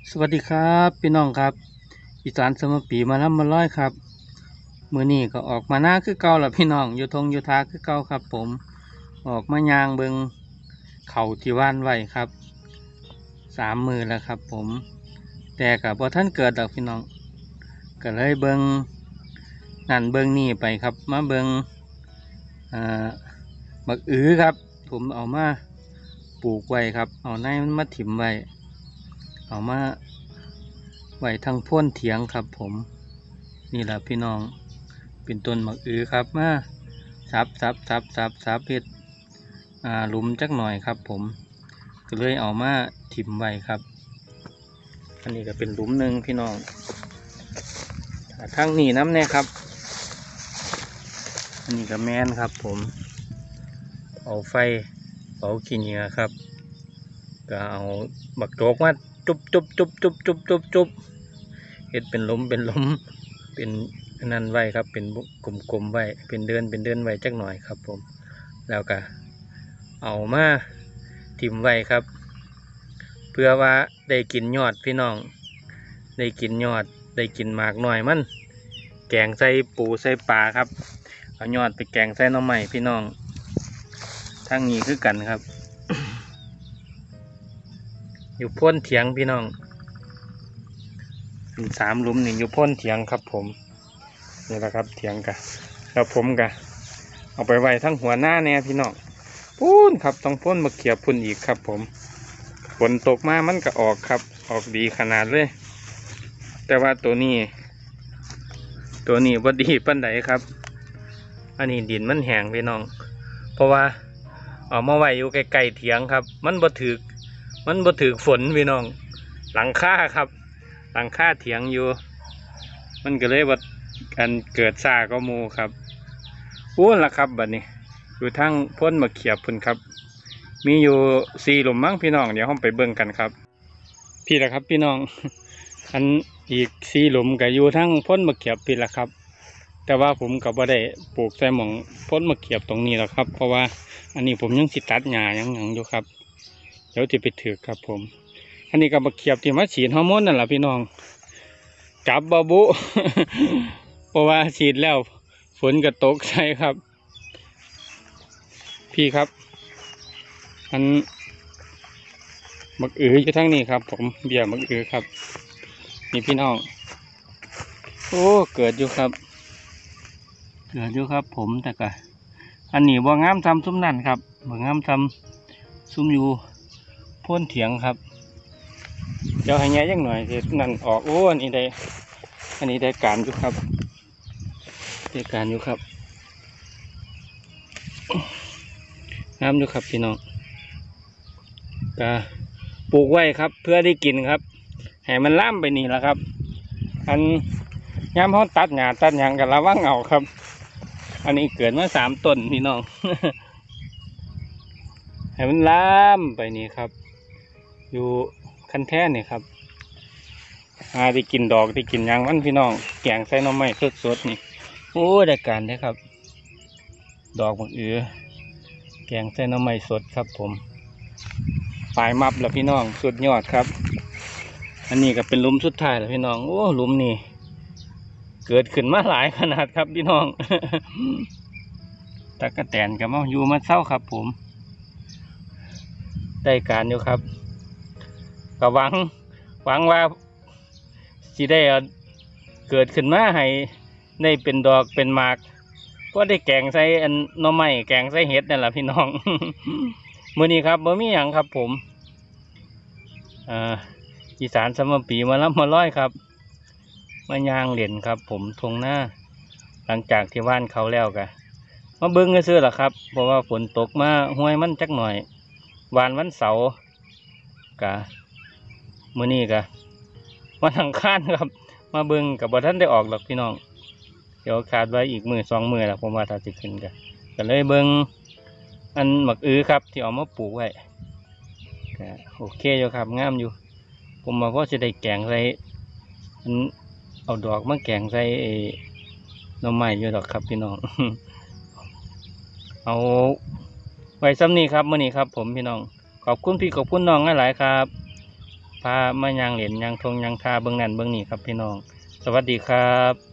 สวัสดีครับพี่น้องครับอีสานสมปีมาล้ำมาร้อยครับมื้อนี้ก็ออกมาหน้าคือเก่าละพี่น้องอยู่ทงอยู่ทาคือเก่าครับผมออกมายางเบิงเข่าที่ว่านไว้ครับ3 มือแล้วครับผมแต่กับพอท่านเกิดดอกพี่น้องก็เลยเบิงนั่นเบิงนี่ไปครับมาเบิงอ่าบักอื้อครับผมเอามาปลูกไว้ครับเอาในมันมาถิ่มไว้เอามาไว้ทั้งพ่นเถียงครับผมนี่แหละพี่น้องเป็นต้นมะอื้อครับมาสับเห็ดหลุมจักหน่อยครับผมก็เลยเอามาถิ่มไว้ครับอันนี้ก็เป็นหลุมหนึ่งพี่น้องทั้งนี้น้ำเนี่ยครับอันนี้ก็แมนครับผมเอาไฟเผาขี้เหงื่อครับก็เอาบักโจกมาจุบเห็ดเป็นหลุมเป็นนั่นไว้ครับเป็นกลมไว้เป็นเดือนไว้จักหน่อยครับผมแล้วก็เอามาถิ่มไว้ครับเพื่อว่าได้กินยอดพี่น้องได้กินยอดได้กินหมากหน่อยมันแกงใส่ปูใส่ปลาครับเอายอดไปแกงใส่หน่อไม้พี่น้องทั้งนี้คือกันครับ อยู่พ้นเถียงพี่น้องเป็น3 หลุมนี่อยู่พ้นเถียงครับผมนี่แหละครับเถียงกะแล้วผมกะเอาไปไว้ทั้งหัวหน้าเนี่ยพี่น้องพูนครับต้องพ่นมาเขียบพุ่นอีกครับผมฝนตกมามันก็ออกครับออกดีขนาดเลยแต่ว่าตัวนี้บ่ดีปานใดครับอันนี้ดินมันแห้งพี่น้องเพราะว่าเอามาไว้อยู่ใกล้ๆเถียงครับมันบ่ถึกฝนพี่น้องหลังคาครับหลังคาเถียงอยู่มันก็เลยว่ากันเกิดซ่าก็มูครับพูนละครับบัดนี้อยู่ทั้งพ่นมาเขียบพุ่นครับมีอยู่4 หลุมมั้งพี่น้องเดี๋ยวห้องไปเบิ่งกันครับพี่ละครับพี่น้องอันอีก4 หลุมก็อยู่ทั้งพ่นมาเขียบพี่ละครับแต่ว่าผมก็บ่ได้ปลูกใส่หม่องพ่นมาเขียบตรงนี้แล้วครับเพราะว่าอันนี้ผมยังสิตัดหญ้ายังอยู่ครับเดี๋ยวจะไปถือครับผมอันนี้ก็มาเขียบที่มาฉีดฮอร์โมนนั่นแหละพี่น้องจับบาบุ เพราะว่าฉีดแล้วฝนก็ตกใช่ครับพี่ครับอันบักอื้ออยู่ทั้งนี้ครับผมเบี้ยบักอื้อครับนี่พี่น้องโอ้เกิดอยู่ครับผมแต่ก็อันนี้บ่งามทำซุ้มนั่นครับบ่งามทำซุ้มอยู่พ่นเถียงครับเดี๋ยวให้แง่ยังหน่อยเด็ดนั่นออกโอ้อันนี้ได้การอยู่ครับงามอยู่ครับพี่น้องก็ปลูกไว้ครับเพื่อได้กินครับให้มันล่ำไปนี่แหละครับอันย้ำเขาตัดหญ้าตัดหยังกันระวังเอาครับอันนี้เกิดมา3 ต้นพี่น้อง ให้มันล่ำไปนี่ครับอยู่คันแท่นี่ครับได้กินดอกได้กินหยังมันพี่น้องแกงใส่หน่อไม้สดๆนี่โอ้ได้การได้ครับดอกบักอื้อแกงใส่หน่อไม้สดครับผมปลายมับแล้วพี่น้องสุดยอดครับอันนี้ก็เป็นหลุมสุดท้ายแล้วพี่น้องโอ้หลุมนี่เกิดขึ้นมาหลายขนาดครับพี่น้อง ตะกะแตนกับมาอยู่มาเศร้าครับผมได้การอยู่ครับก็หวังว่าสิได้เกิดขึ้นมาให้ได้เป็นดอกเป็นหมากก็ได้แกงใส่อันหน่อไม้แกงใส่เห็ดนั่นแหละพี่น้อง มื้อนี้ครับบ่มีหยังครับผมอีสานสมปีมาล้ำมาร้อยครับมายางเหรียญครับผมทงหน้าหลังจากที่ว่านเขาแล้วกะมาเบิ้งก็ซื้อละครับเพราะว่าฝนตกมาห้วยมันจักหน่อยวานวันเสาร์กะมื้อนี้กะวันอังคารครับมาเบิ้งกับบ่ท่านได้ออกหรอกพี่น้องเดี๋ยวขาดไว้อีก2 มื้อละผมว่าถ้าสิขึ้นก็เลยเบิ้งอันหมักอื้อครับที่เอามาปลูกไว้ก็โอเคอยู่ครับงามอยู่ผมมาก็จะได้แกงใส่เอาดอกมาแกงใส่หน่อไม้อยู่ดอกครับพี่น้อง เอาไว้ซ้ำนี้ครับมื้อนี้ครับผมพี่น้องขอบคุณพี่ขอบคุณน้องหลายๆครับพามายางเหรียญยางทงยางทาเบื้องนั่นเบื้องนี้ครับพี่น้องสวัสดีครับ